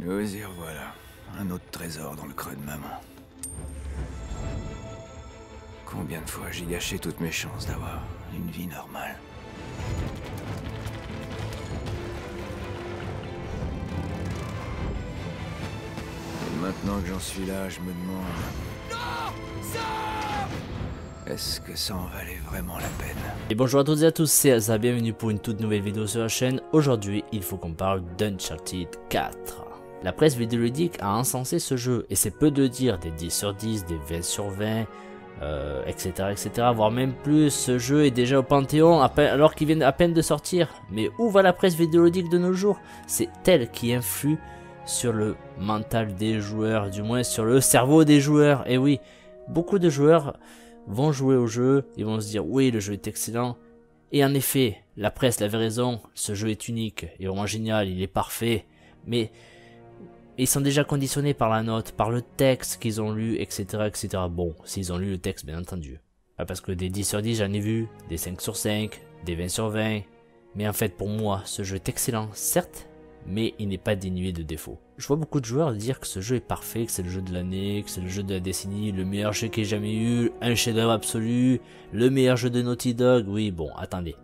Nous y revoilà. Un autre trésor dans le creux de maman. Combien de fois j'ai gâché toutes mes chances d'avoir une vie normale. Et maintenant que j'en suis là, je me demande... Est-ce que ça en valait vraiment la peine? Et bonjour à toutes et à tous, c'est Asa, bienvenue pour une toute nouvelle vidéo sur la chaîne. Aujourd'hui, il faut qu'on parle d'Uncharted 4. La presse vidéoludique a encensé ce jeu, et c'est peu de dire, des 10 sur 10, des 20 sur 20, etc., etc., voire même plus. Ce jeu est déjà au Panthéon alors qu'il vient à peine de sortir. Mais où va la presse vidéoludique de nos jours? C'est elle qui influe sur le mental des joueurs, du moins sur le cerveau des joueurs. Et oui, beaucoup de joueurs vont jouer au jeu, ils vont se dire oui, le jeu est excellent, et en effet la presse l'avait raison, ce jeu est unique, il est vraiment génial, il est parfait, mais ils sont déjà conditionnés par la note, par le texte qu'ils ont lu, etc., etc. Bon, s'ils ont lu le texte bien entendu, parce que des 10 sur 10 j'en ai vu, des 5 sur 5, des 20 sur 20, mais en fait pour moi ce jeu est excellent, certes, mais il n'est pas dénué de défauts. Je vois beaucoup de joueurs dire que ce jeu est parfait, que c'est le jeu de l'année, que c'est le jeu de la décennie, le meilleur jeu qu'il y ait jamais eu, un chef-d'œuvre absolu, le meilleur jeu de Naughty Dog. Oui, bon, attendez.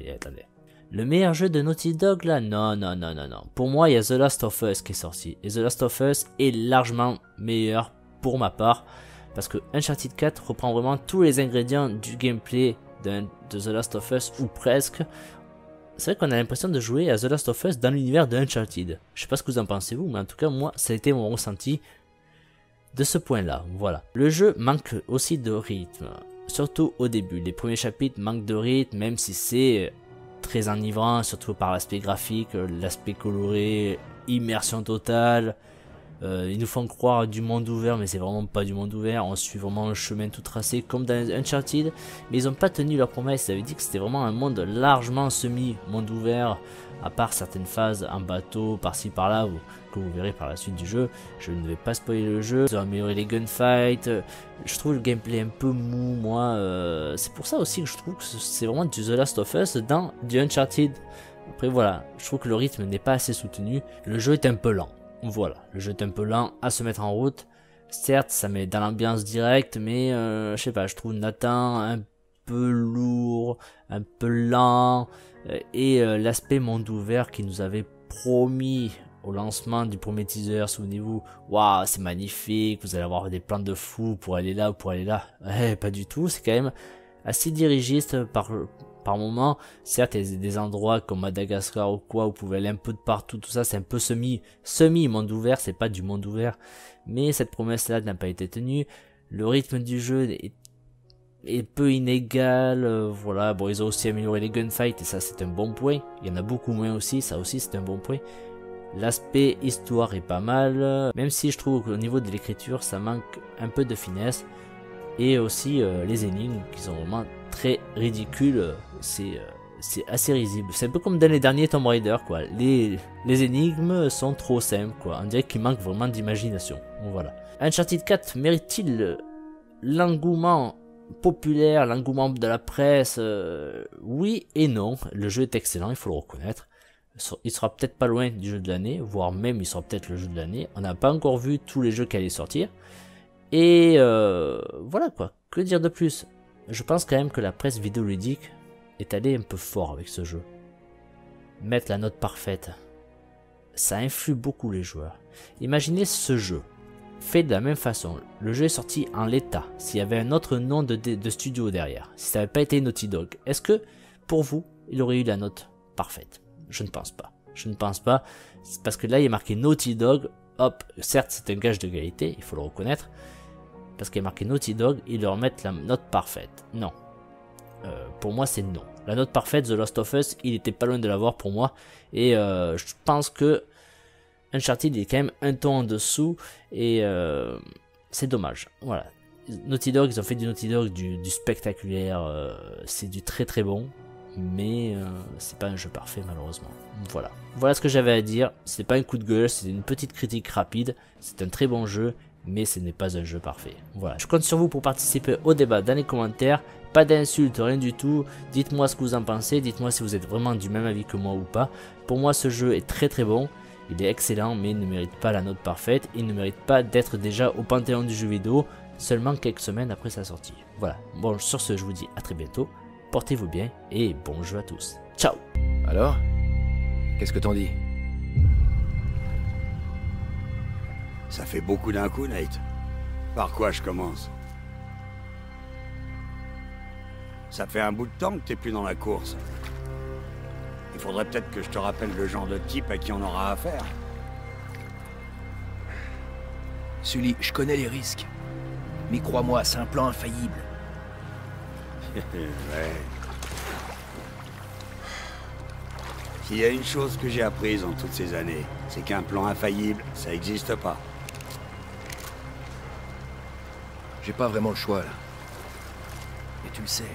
Le meilleur jeu de Naughty Dog là, non. Pour moi, il y a The Last of Us qui est sorti. Et The Last of Us est largement meilleur pour ma part, parce que Uncharted 4 reprend vraiment tous les ingrédients du gameplay de The Last of Us, ou presque. C'est vrai qu'on a l'impression de jouer à The Last of Us dans l'univers de Uncharted. Je sais pas ce que vous en pensez vous, mais en tout cas moi ça a été mon ressenti de ce point là, voilà. Le jeu manque aussi de rythme, surtout au début. Les premiers chapitres manquent de rythme, même si c'est très enivrant, surtout par l'aspect graphique, l'aspect coloré, immersion totale. Ils nous font croire du monde ouvert, mais c'est vraiment pas du monde ouvert. On suit vraiment un chemin tout tracé comme dans Uncharted, mais ils ont pas tenu leur promesse. Ils avaient dit que c'était vraiment un monde largement semi-monde ouvert, à part certaines phases en bateau par-ci par-là, que vous verrez par la suite du jeu. Je ne vais pas spoiler le jeu. Ils ont amélioré les gunfights. Je trouve le gameplay un peu mou, moi. C'est pour ça aussi que je trouve que c'est vraiment du The Last of Us dans du Uncharted. Après voilà, je trouve que le rythme n'est pas assez soutenu. Le jeu est un peu lent. Voilà, le jeu est un peu lent à se mettre en route. Certes, ça met dans l'ambiance directe, mais je sais pas, je trouve Nathan un peu lourd, un peu lent, et l'aspect monde ouvert qui nous avait promis au lancement du premier teaser, souvenez-vous, waouh, c'est magnifique, vous allez avoir des plans de fou pour aller là ou pour aller là. Pas du tout, c'est quand même assez dirigiste par moment. Certes, il y a des endroits comme Madagascar ou quoi, où vous pouvez aller un peu de partout, tout ça, c'est un peu semi monde ouvert, c'est pas du monde ouvert, mais cette promesse-là n'a pas été tenue. Le rythme du jeu est peu inégal, voilà. Bon, ils ont aussi amélioré les gunfights, et ça, c'est un bon point. Il y en a beaucoup moins aussi, ça aussi, c'est un bon point. L'aspect histoire est pas mal, même si je trouve qu'au niveau de l'écriture, ça manque un peu de finesse. Et aussi les énigmes qui sont vraiment très ridicules, c'est assez risible. C'est un peu comme dans les derniers Tomb Raider, quoi. Les énigmes sont trop simples, quoi. On dirait qu'il manque vraiment d'imagination. Voilà. Uncharted 4 mérite-t-il l'engouement populaire, l'engouement de la presse? Oui et non. Le jeu est excellent, il faut le reconnaître. Il sera peut-être pas loin du jeu de l'année, voire même il sera peut-être le jeu de l'année. On n'a pas encore vu tous les jeux qui allaient sortir. Et voilà quoi, que dire de plus? Je pense quand même que la presse vidéoludique est allée un peu fort avec ce jeu. Mettre la note parfaite, ça influe beaucoup les joueurs. Imaginez ce jeu, fait de la même façon, le jeu est sorti en l'état, s'il y avait un autre nom de studio derrière, si ça n'avait pas été Naughty Dog, est-ce que pour vous, il aurait eu la note parfaite? Je ne pense pas. Je ne pense pas, parce que là il est marqué Naughty Dog, hop, certes c'est un gage de qualité, il faut le reconnaître, parce qu'il est marqué Naughty Dog, ils leur mettent la note parfaite. Non. Pour moi, c'est non. La note parfaite, The Last of Us, il était pas loin de l'avoir pour moi. Et je pense que Uncharted est quand même un ton en dessous. Et c'est dommage. Voilà. Naughty Dog, ils ont fait du Naughty Dog du spectaculaire. C'est du très très bon. Mais c'est pas un jeu parfait malheureusement. Voilà. Voilà ce que j'avais à dire. C'est pas un coup de gueule, c'est une petite critique rapide. C'est un très bon jeu, mais ce n'est pas un jeu parfait. Voilà. Je compte sur vous pour participer au débat dans les commentaires. Pas d'insultes, rien du tout. Dites-moi ce que vous en pensez. Dites-moi si vous êtes vraiment du même avis que moi ou pas. Pour moi, ce jeu est très très bon. Il est excellent, mais il ne mérite pas la note parfaite. Il ne mérite pas d'être déjà au panthéon du jeu vidéo seulement quelques semaines après sa sortie. Voilà, bon sur ce je vous dis à très bientôt, portez-vous bien et bon jeu à tous. Ciao. Alors? Qu'est-ce que t'en dis? Ça fait beaucoup d'un coup, Nate. Par quoi je commence? Ça fait un bout de temps que t'es plus dans la course. Il faudrait peut-être que je te rappelle le genre de type à qui on aura affaire. Sully, je connais les risques. Mais crois-moi, c'est un plan infaillible. Ouais. S'il y a une chose que j'ai apprise en toutes ces années, c'est qu'un plan infaillible, ça n'existe pas. J'ai pas vraiment le choix, là. Et tu le sais.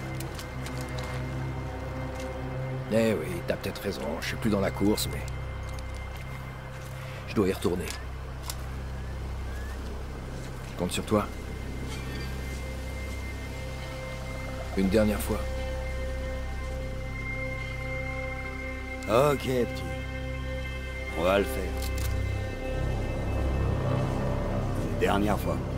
Eh oui, t'as peut-être raison. Je suis plus dans la course, mais... je dois y retourner. Je compte sur toi. Une dernière fois. Ok, petit. On va le faire. Une dernière fois.